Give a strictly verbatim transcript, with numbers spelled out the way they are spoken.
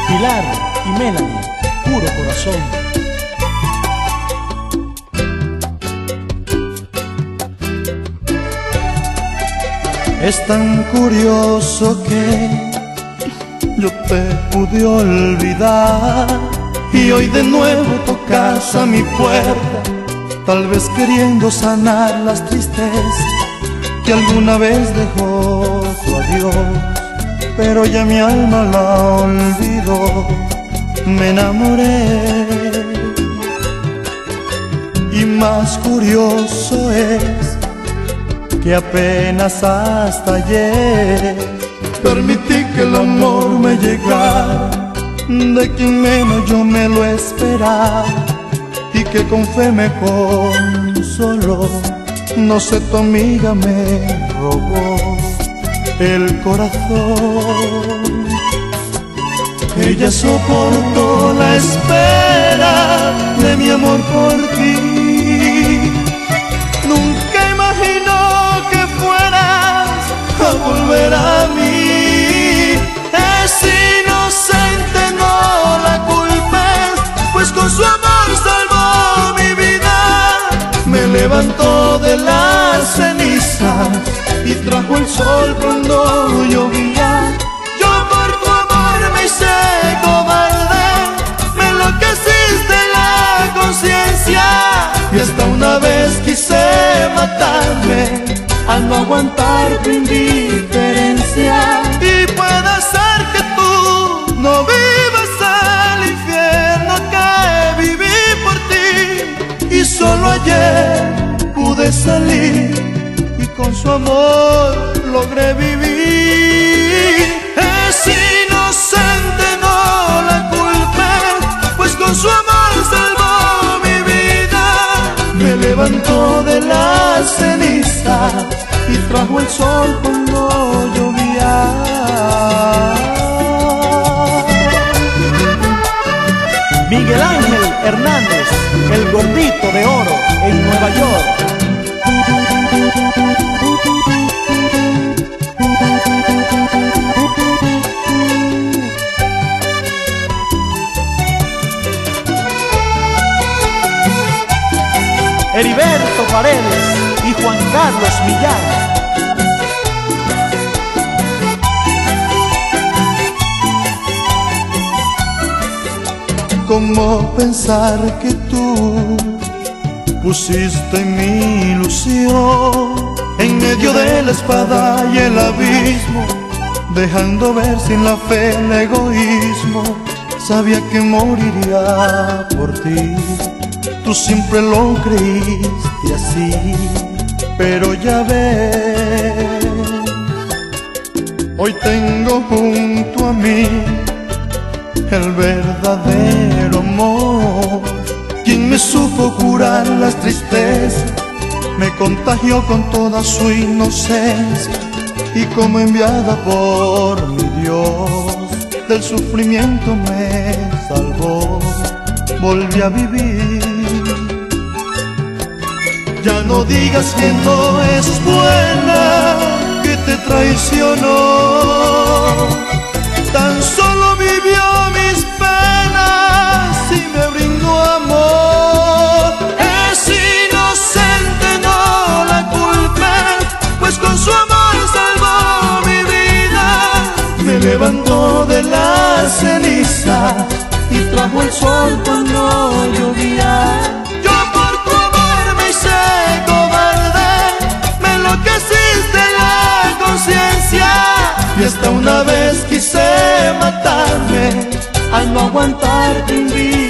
Pilar y Melanie, puro corazón. Es tan curioso que yo te pude olvidar y hoy de nuevo tocas a mi puerta, tal vez queriendo sanar las tristezas que alguna vez dejó tu adiós. Pero ya mi alma la olvidó, me enamoré. Y más curioso es que apenas hasta ayer permití que el amor me llegara de quien menos yo me lo esperaba y que con fe me consoló. No sé, tu amiga me robó el corazón. Ella soportó la espera de mi amor por ti. Nunca imaginó que fueras a volver a mí. Es inocente, no la culpes, pues con su amor salvó mi vida. Me levantó de las cenizas y trajo el sol cuando llovía. Yo por tu amor me hice cobarde, me enloqueciste la conciencia y hasta una vez quise matarme al no aguantar tu indiferencia. Y puede ser que tú no vivas el infierno que viví por ti, y solo ayer pude salir y con su amor logré vivir. Es inocente, no la culpes, pues con su amor salvó mi vida. Me levantó de las cenizas y trajo el sol cuando llovía. Miguel Ángel Hernández, el gordito de oro en Nueva York. Heriberto Paredes y Juan Carlos Millán. ¿Cómo pensar que tú pusiste mi ilusión en medio de la espada y el abismo, dejando ver sin la fe el egoísmo? Sabía que moriría por ti, tú siempre lo creíste así, pero ya ves, hoy tengo junto a mí el verdadero amor, quien me supo curar las tristezas, me contagió con toda su inocencia y como enviada por mi Dios del sufrimiento me salvó, volví a vivir. Ya no digas que no es buena, que te traicionó, tan solo vivió mis penas y me brindó amor. Es inocente, no la culpes, pues con su amor salvó mi vida. Me levantó de las cenizas y trajo el sol cuando llovía. Yo por tu amor me hice cobarde, me enloqueciste la conciencia y hasta una vez quise matarme al no aguantar tu envidia.